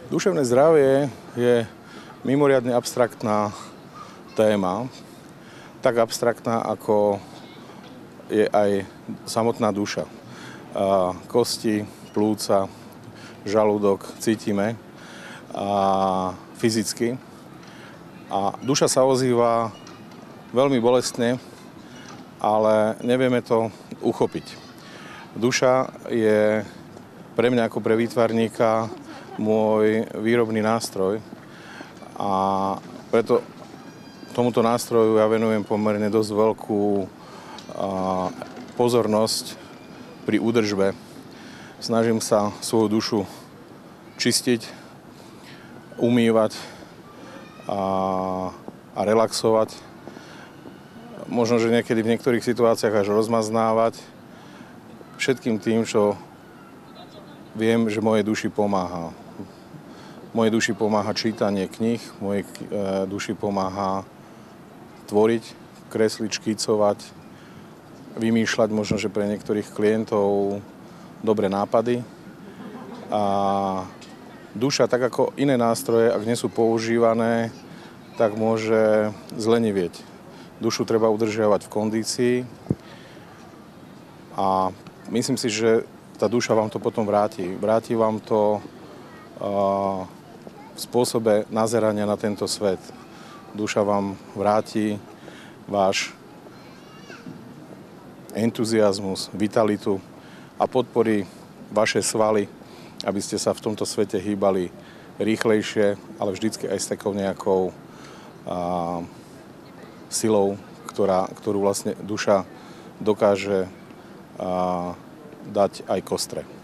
Duševné zdravie je mimoriadne abstraktná téma, tak abstraktná, ako je aj samotná duša. Kosti, plúca, žalúdok cítime fyzicky a duša sa ozýva veľmi bolestne, ale nevieme to uchopiť. Duša je pre mňa ako pre výtvarníka môj výrobný nástroj a preto tomuto nástroju ja venujem pomerne dosť veľkú pozornosť pri údržbe. Snažím sa svoju dušu čistiť, umývať a relaxovať. Možno, že niekedy v niektorých situáciách až rozmaznávať všetkým tým, čo viem, že mojej duši pomáha. Mojej duši pomáha čítanie kníh, mojej duši pomáha tvoriť, kresliť, škicovať, vymýšľať možno, že pre niektorých klientov dobré nápady. A duša, tak ako iné nástroje, ak nie sú používané, tak môže zlenivieť. Dušu treba udržiavať v kondícii a myslím si, že tá duša vám to potom vráti. Vráti vám to v spôsobe nazerania na tento svet. Duša vám vráti váš entuziazmus, vitalitu a podporí vaše svaly, aby ste sa v tomto svete hýbali rýchlejšie, ale vždycky aj s takou nejakou silou, ktorú vlastne duša dokáže dať aj kostre.